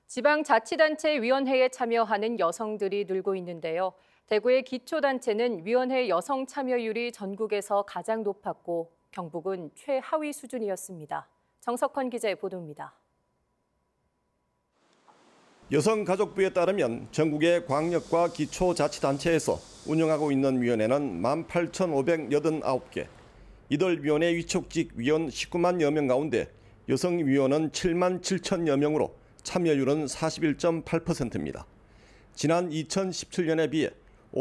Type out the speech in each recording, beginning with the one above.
지방자치단체위원회에 참여하는 여성들이 늘고 있는데요. 대구의 기초단체는 위원회 여성 참여율이 전국에서 가장 높았고 경북은 최하위 수준이었습니다. 정석헌 기자의 보도입니다. 여성가족부에 따르면 전국의 광역과 기초자치단체에서 운영하고 있는 위원회는 18,589개, 이들 위원회 위촉직 위원 19만여 명 가운데 여성 위원은 7만 7천여 명으로 참여율은 41.8%입니다. 지난 2017년에 비해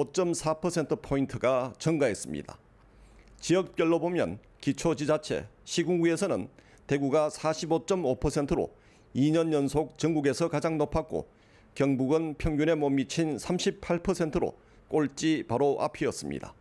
5.4%포인트가 증가했습니다. 지역별로 보면 기초지자체, 시군구에서는 대구가 45.5%로 2년 연속 전국에서 가장 높았고 경북은 평균에 못 미친 38%로 꼴찌 바로 앞이었습니다.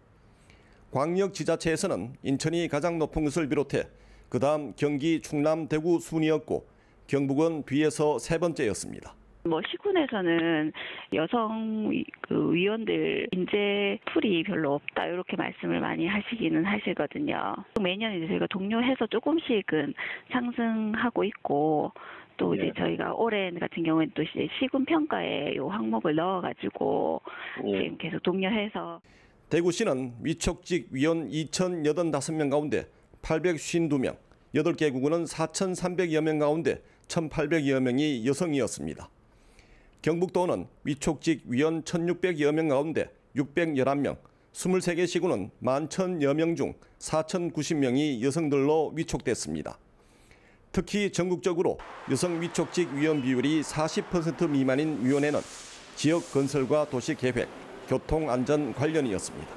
광역지자체에서는 인천이 가장 높은 것을 비롯해 그다음 경기, 충남, 대구 순이었고 경북은 뒤에서 세 번째였습니다. 시군에서는 여성 위원들 인재 풀이 별로 없다 이렇게 말씀을 많이 하시기는 하시거든요. 매년 이제 저희가 동료해서 조금씩은 상승하고 있고 또 이제 저희가 올해 같은 경우에는 또 이제 시군 평가에 요 항목을 넣어가지고 지금 계속 독려해서. 대구시는 위촉직 위원 2,085명 가운데 852명, 8개국은 4,300여 명 가운데 1,800여 명이 여성이었습니다. 경북도는 위촉직 위원 1,600여 명 가운데 611명, 23개 시군은 11,000여 명 중 4,090명이 여성들로 위촉됐습니다. 특히 전국적으로 여성 위촉직 위원 비율이 40% 미만인 위원회는 지역 건설과 도시계획, 교통안전 관련이었습니다.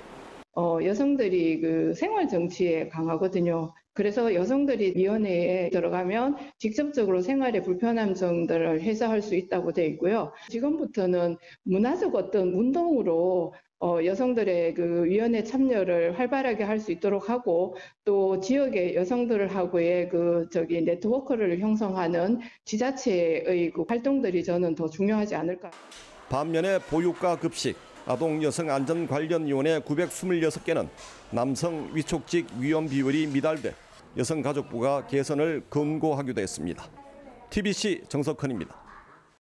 여성들이 생활 정치에 강하거든요. 그래서 여성들이 위원회에 들어가면 직접적으로 생활의 불편함 정도를 해소할 수 있다고 되어 있고요. 지금부터는 문화적 어떤 운동으로 여성들의 위원회 참여를 활발하게 할 수 있도록 하고 또 지역의 여성들하고의 네트워크를 형성하는 지자체의 활동들이 저는 더 중요하지 않을까. 반면에 보육과 급식, 아동 여성 안전 관련 위원회 926개는 남성 위촉직 위원 비율이 미달돼 여성가족부가 개선을 권고하기도 했습니다. TBC 정석헌입니다.